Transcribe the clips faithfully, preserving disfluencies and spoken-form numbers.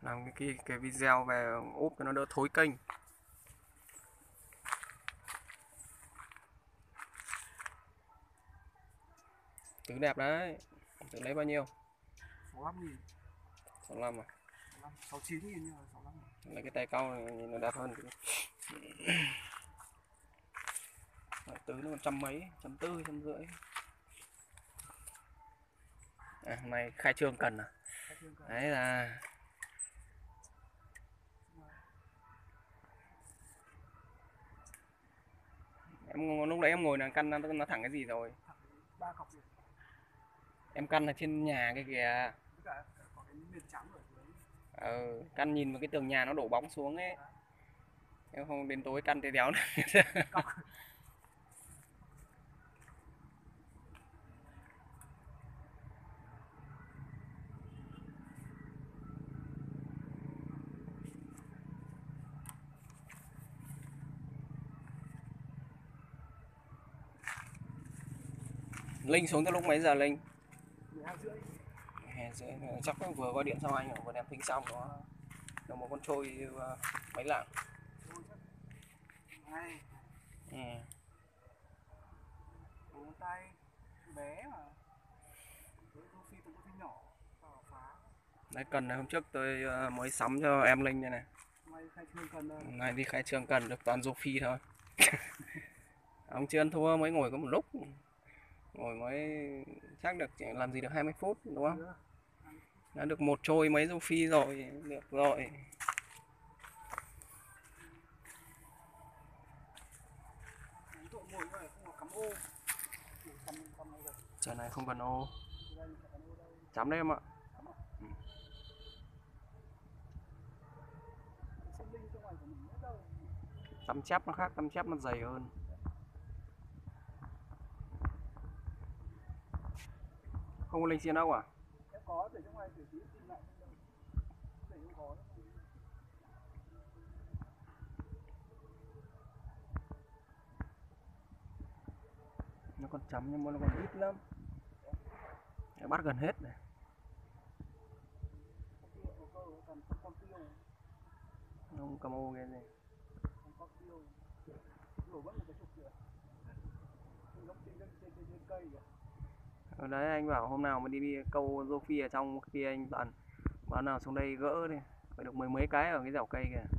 làm cái, cái cái video về úp cho nó đỡ thối kênh. Tứ đẹp đấy. Tứ lấy bao nhiêu? sáu mươi lăm nghìn. sáu mươi lăm à? sáu mươi chín nghìn nhưng mà sáu mươi lăm nghìn. Lấy cái tay cau này nhìn nó đẹp hơn. Tứ nó còn trăm mấy, trăm tư, trăm rưỡi. À, hôm nay khai trương cần à? Đấy là em lúc đấy em ngồi là căn nó, nó thẳng cái gì rồi? Ba cọc gì? Em căn là trên nhà cái kìa. Cả có cái nền trắng ở dưới. Ờ, căn nhìn vào cái tường nhà nó đổ bóng xuống ấy. Nếu không đến tối căn thấy đéo nữa. Linh xuống từ lúc mấy giờ Linh? mười hai rưỡi. mười rưỡi. Chắc vừa gọi điện xong anh vừa đem tính xong nó nó một con trôi mấy lạng. Này. Ừ. Bốn tay bé mà. Với con phi từng con phi nhỏ. Phá. Đấy, cần này hôm trước tôi mới sắm cho em Linh đây này. Nay khai trương cần đây. Này đi khai trương cần được toàn rô phi thôi. Ông chưa ăn thua mới ngồi có một lúc. Ngồi mới chắc được làm gì được hai mươi phút đúng không? Đã được một trôi mấy rô phi rồi, được rồi. Trời này không cần ô. Chấm đấy em ạ. Ừ. Tăm chép nó khác, tăm chép nó dày hơn. Không có linh xiên đâu à? Em có để trong ngoài để tí tìm lại không đâu. Để không có. Nó còn chấm nhưng mà nó còn ít lắm. Để bắt gần hết này. Không cầm ô cái gì. Ở đấy anh bảo hôm nào mà đi, đi câu rô phi ở trong kia anh toàn báo nào xuống đây gỡ đi, phải được mười mấy cái ở cái dẻo cây kìa.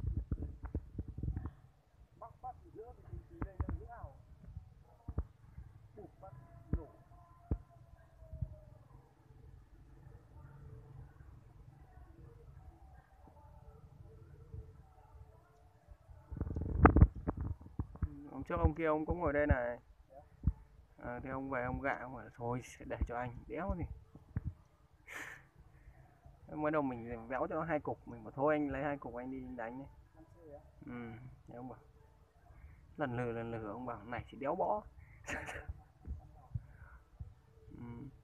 Hôm trước ông kia ông cũng ngồi đây này. À, thì ông về ông gạ ông bảo thôi để cho anh đéo gì. Mới đầu mình véo cho nó hai cục, mình bảo thôi anh lấy hai cục anh đi đánh đi. Ừ, thế ông bảo lần lừa lần lừa ông bảo này chỉ đéo bỏ. Ừ.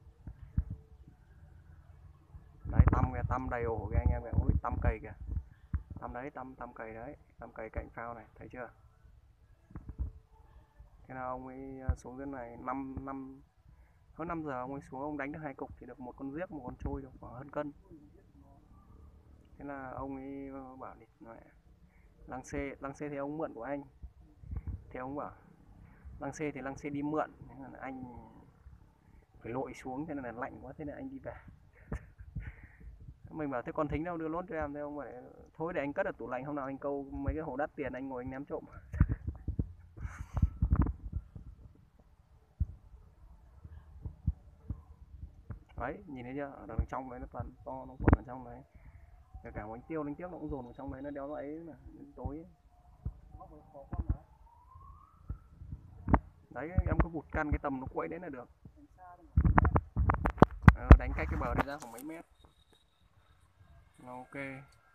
Đấy tăm kìa, tăm đầy ổ kìa anh em kìa, ui tăm cầy kìa. Tăm đấy, tăm tăm cầy đấy, tăm cầy cạnh phao này, thấy chưa? Thế nào ông ấy xuống dưới này năm năm hơn năm giờ ông ấy xuống ông đánh được hai cục thì được một con giếc, một con trôi được khoảng hơn cân. Thế là ông ấy bảo đi lăng xê, lăng xê thì ông mượn của anh. Thì ông bảo lăng xê thì lăng xê đi mượn, nên là anh phải lội xuống, thế nên là lạnh quá, thế nên anh đi về. Mình bảo thế còn thính đâu đưa lốt cho em, thế ông bảo thôi để anh cất ở tủ lạnh, hôm nào anh câu mấy cái hồ đắt tiền anh ngồi anh ném trộm. Đấy, nhìn thấy chưa? Ở đằng trong đấy nó toàn to, nó quẩn ở trong đấy. Kể cả bánh tiêu đánh tiếp nó cũng dồn vào trong đấy, nó đéo nó ấy mà đến tối ấy. Đấy em cứ vụt căn cái tầm nó quậy đấy là được. Ờ, đánh cách cái bờ này ra khoảng mấy mét. Ok.